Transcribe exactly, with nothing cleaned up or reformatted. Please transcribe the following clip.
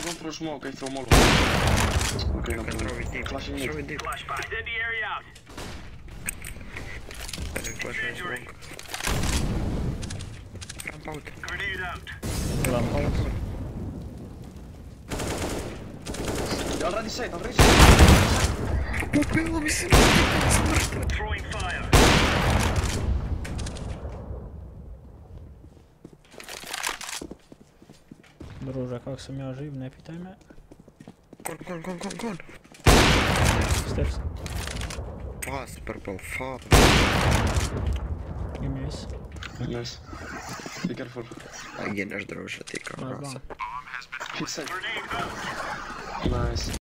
don't throw smoke, I throw molotov. Okay, You can throw it deep. Flashing Throw mid. it deep. Flashbang. Send the area out. I will flash and smoke. Ramp out. Grenade out. Lamp out. Already said, already said. Попило ми се. Throwing fire. Druže, kak sam ja živ, ne pitaj me. Gone, gone, gone, gone, gone. Stairs. Fast, purple, fuck. Give me ace. Nice. Be careful. А гинеш, друже, ти Nice краса. bomb. He's safe. Grenade out. Nice.